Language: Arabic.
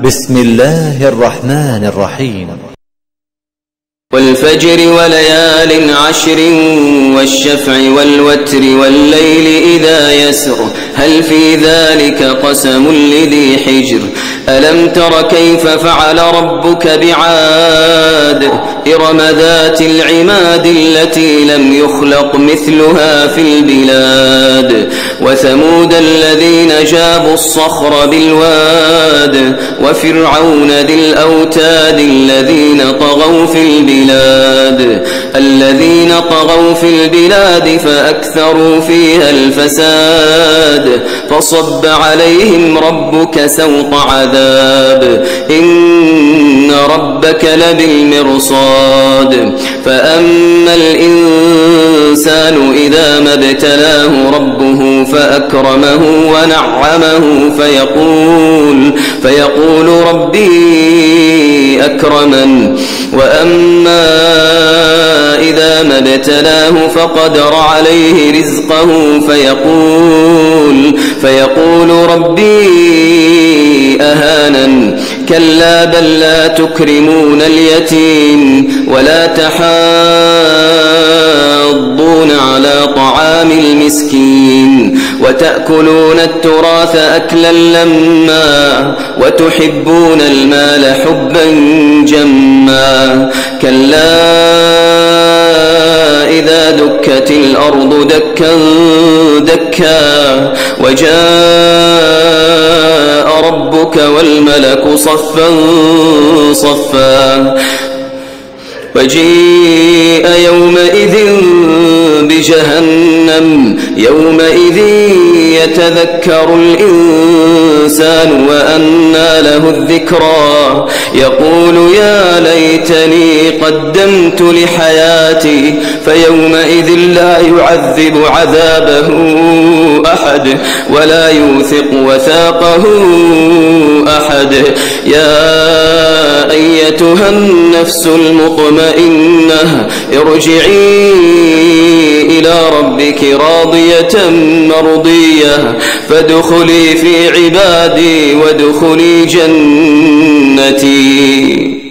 بسم الله الرحمن الرحيم. والفجر وليال عشر والشفع والوتر والليل إذا يسر هل في ذلك قسم لذي حجر ألم تر كيف فعل ربك بعاد إرم ذات العماد التي لم يخلق مثلها في البلاد وثمود الذين جابوا الصخر بالواد وفرعون ذي الأوتاد الذين طغوا في البلاد فأكثروا فيها الفساد فصب عليهم ربك سوط عذاب إن ربك لبالمرصاد فأما الإنسان إذا ما ابتلاه ربه فأكرمه ونعمه فيقول ربي أكرمن وأما إذا ما ابتلاه فقدر عليه رزقه فيقول ربي أهانن كلا بل لا تكرمون اليتيم ولا تحاضون على طعام المسكين وتأكلون التراث أكلا لما وتحبون المال حبا جما كلا إذا دكت الأرض دكا دكا وجاء ربك والملك صفا صفا وجيء يومئذ بجهنم يومئذ يتذكر الإنسان وأنى له الذكرى يقول يا ليتني قدمت لحياتي فيومئذ لا يعذب عذابه أحد ولا يوثق وثاقه أحد يا أيتها النفس المطمئنة ارجعي إلى ربك راضية مرضية فادخلي في عبادي وادخلي جنتي.